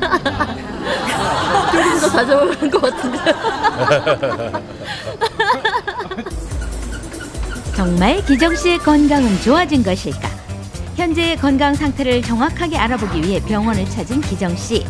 둘이서 다 잡아가는 것 같은데. 정말 기정 씨의 건강은 좋아진 것일까? 현재의 건강 상태를 정확하게 알아보기 위해 병원을 찾은 기정 씨.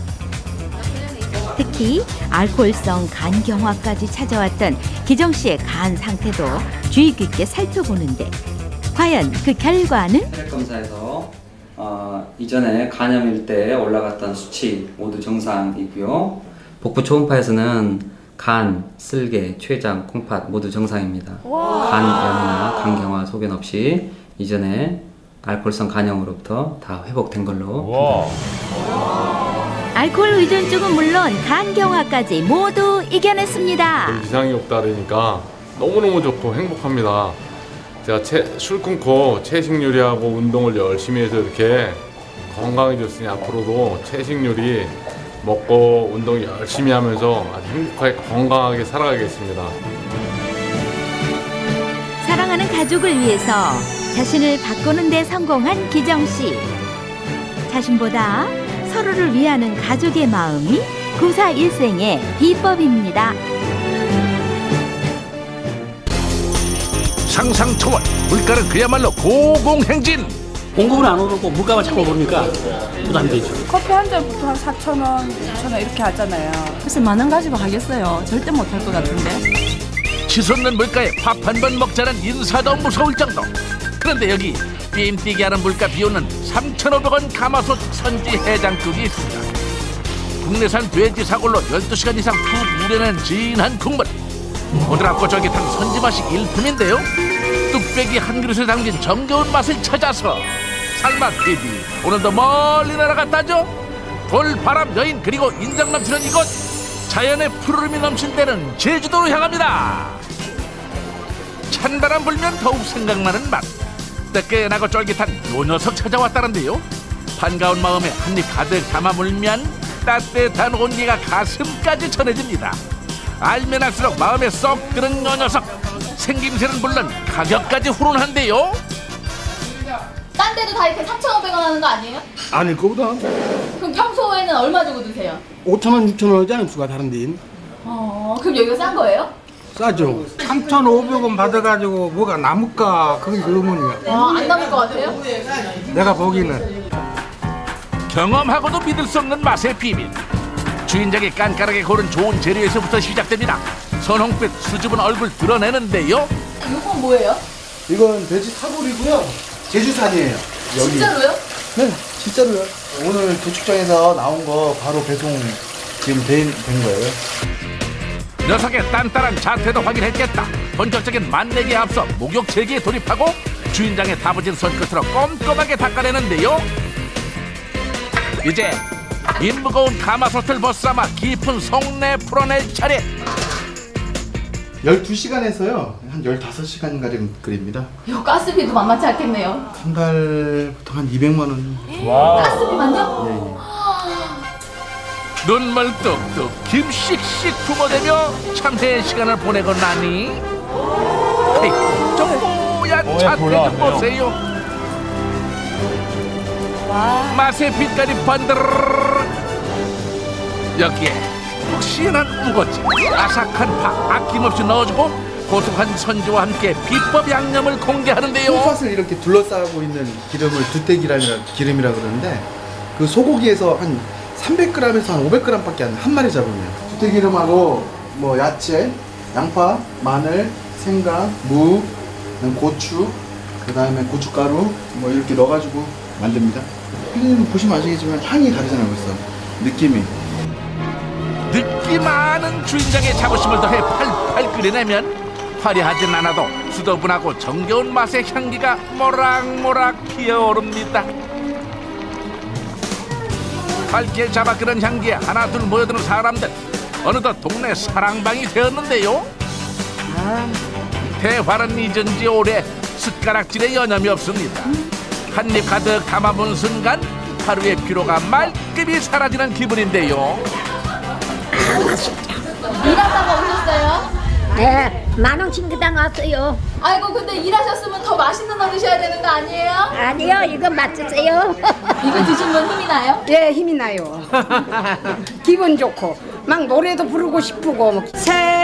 특히 알코올성 간경화까지 찾아왔던 기정 씨의 간 상태도 주의 깊게 살펴보는데 과연 그 결과는? 혈액 검사에서 이전에 간염일 때 올라갔던 수치 모두 정상이고요. 복부 초음파에서는 간, 쓸개, 췌장, 콩팥 모두 정상입니다. 간염이나 간경화 소견 없이 이전에 알코올성 간염으로부터 다 회복된 걸로 판단합니다. 알코올 의존증은 물론 간경화까지 모두 이겨냈습니다. 이상이 없다 그러니까 너무너무 좋고 행복합니다. 제가 술 끊고 채식 요리하고 운동을 열심히 해서 이렇게 건강해졌으니 앞으로도 채식 요리 먹고 운동 열심히 하면서 아주 행복하게 건강하게 살아가겠습니다. 사랑하는 가족을 위해서 자신을 바꾸는 데 성공한 기정 씨. 자신보다 서로를 위하는 가족의 마음이 구사 일생의 비법입니다. 상상 초월 물가는 그야말로 고공행진. 공급은 안 오르고 물가만 자꾸 오르니까 부담되죠. 커피 한 잔부터 한 4,000원, 5,000원 이렇게 하잖아요. 글쎄 만원 가지고 하겠어요. 절대 못할 것 같은데. 치솟는 물가에 밥 한 번 먹자는 인사도 무서울 정도. 그런데 여기 삥뛰기 하는 물가 비오는 3,500원 가마솥 선지 해장국이 있습니다. 국내산 돼지 사골로 12시간 이상 푹 우려낸 진한 국물. 부드럽고 쫄깃한 선지 맛이 일품인데요. 뚝배기 한 그릇에 담긴 정겨운 맛을 찾아서 살맛 PD 오늘도 멀리 날아갔다죠. 돌바람 여인 그리고 인정 넘치는 이곳, 자연의 푸르름이 넘친 데는 제주도로 향합니다. 찬바람 불면 더욱 생각나는 맛, 뜨끈하고 쫄깃한 요 녀석 찾아왔다는데요. 반가운 마음에 한입 가득 담아 물면 따뜻한 온기가 가슴까지 전해집니다. 알면 알수록 마음에 쏙 드는 요 녀석, 생김새는 물론 가격까지 후련한데요. 딴 데도 다 이렇게 3,500원 하는 거 아니에요? 아닐 거보다. 그럼 평소에는 얼마 주고 드세요? 5,000원, 6,000원 하지 않을 수가 다른 데인. 그럼 여기가 싼 거예요? 싸죠. 3,500원 받아가지고 뭐가 남을까 그게 의문이야. 안 남을 것 같아요? 내가 보기에는. 경험하고도 믿을 수 없는 맛의 비밀. 주인장이 깐깐하게 고른 좋은 재료에서부터 시작됩니다. 선홍빛 수줍은 얼굴 드러내는데요. 이건 뭐예요? 이건 돼지 사골이고요. 제주산이에요. 여기. 진짜로요? 네, 진짜로요. 오늘 도축장에서 나온 거 바로 배송 지금 된 거예요. 녀석의 단단한 자태도 확인했겠다. 본격적인 맛내기에 앞서 목욕 제기에 돌입하고 주인장의 다부진 손끝으로 꼼꼼하게 닦아내는데요. 이제 이 무거운 가마솥을 벗삼아 깊은 속내 풀어낼 차례. 12시간에서요 한 15시간가량 끓입니다. 이거 가스비도 만만치 않겠네요. 한 달부터 한 200만 원. 가스비만요? 예. 눈물 뚝뚝 김 씩씩 뿜어대며 참회의 시간을 보내고 나니 좀 뽀얀 자태 좀 보세요. 맛의 빛깔이 번드르르. 여기에 푹신한 우거지, 아삭한 파 아낌없이 넣어주고 고소한 선지와 함께 비법 양념을 공개하는데요. 콩팥을 이렇게 둘러싸고 있는 기름을 두떼기름이라 그러는데 그 소고기에서 한 300g에서 한 500g밖에 안 한 마리 잡으면 두떼기름하고 뭐 야채, 양파, 마늘, 생강, 무, 고추, 그 다음에 고춧가루 뭐 이렇게 넣어가지고 만듭니다. 피디님 보시면 아시겠지만 향이 다르잖아요. 벌써 느낌이. 느낌 많은 주인장의 자부심을 더해 팔팔 끓여내면 화려하진 않아도 수더분하고 정겨운 맛의 향기가 모락모락 피어오릅니다. 발길 잡아 끄는 향기에 하나둘 모여드는 사람들, 어느덧 동네 사랑방이 되었는데요. 대화는 잊은 지 오래 숟가락질에 여념이 없습니다. 한입 가득 담아본 순간 하루의 피로가 말끔히 사라지는 기분인데요. 일하다가 오셨어요? 네, 만원씩 그당 왔어요. 아이고 근데 일하셨으면 더 맛있는 거 드셔야 되는 거 아니에요? 아니요, 이거 맛드세요. 이거 드시면 힘이 나요? 예, 힘이 나요. 기분 좋고 막 노래도 부르고 싶고 새